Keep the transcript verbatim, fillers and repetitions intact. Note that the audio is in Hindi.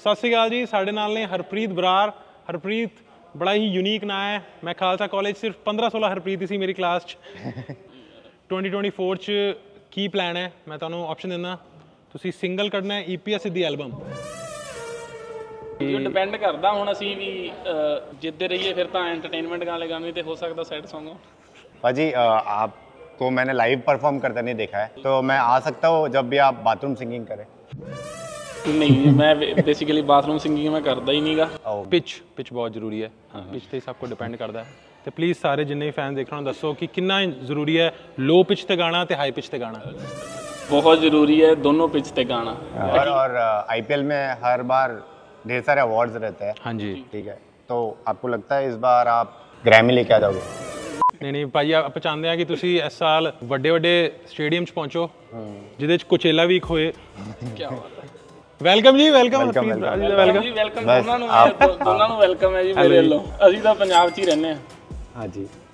सत श्री अकाल जी, साढ़े नाल ने हरप्रीत बरार। हरप्रीत बड़ा ही यूनीक ना है। मैं खालसा कॉलेज सिर्फ पंद्रह सोलह हरप्रीत ही सी मेरी क्लास च। ट्वेंटी ट्वेंटी फोर च की प्लान है, मैं तुहानू ऑप्शन दिंदा, तुसी सिंगल कढ़ना है ईपी या सीधी एल्बम? जो डिपेंड करता हूँ असी भी जिद्दे रहिए फिर तो एंटरटेनमेंट गाने गाने तो हो सकता सैड सॉन्ग हो। भाजी आपको मैंने लाइव परफॉर्म करते नहीं देखा है, तो मैं आ सकता हूँ जब भी आप बाथरूम सिंगिंग करें? नहीं, मैं बेसिकली बाथरूम सिंगिंग मैं करता ही नहीं गा। पिच पिच बहुत जरूरी है, पिच ते सबको डिपेंड करता है। तो प्लीज़ सारे जिन्ने फैन देख रहे हो दसो कि कितना जरूरी है लो पिच ते गाना ते हाई पिच ते गाना? बहुत जरूरी है दोनों पिच ते गाना। और और आईपीएल में हर बार ढेर सारे अवार्ड्स रहते हैं। हाँ जी, ठीक है, तो आपको लगता है इस बार आप ग्रैमी लेके आ जाओगे? नहीं नहीं भाई, आप चाहते हैं कि तुसी इस साल वड्डे वड्डे स्टेडियम च पहुंचो जिहदे च कोचेला वीक होए। क्या बात है। Welcome ji, welcome welcome welcome ji, welcome दोनों ਨੂੰ ਦੋਨਾਂ ਨੂੰ ਵੈਲਕਮ ਹੈ ਜੀ ਮੇਰੇ ਵੱਲੋਂ। ਅਸੀਂ ਤਾਂ ਪੰਜਾਬ 'ਚ ਹੀ ਰਹਿੰਦੇ ਹਾਂ। हाँ जी।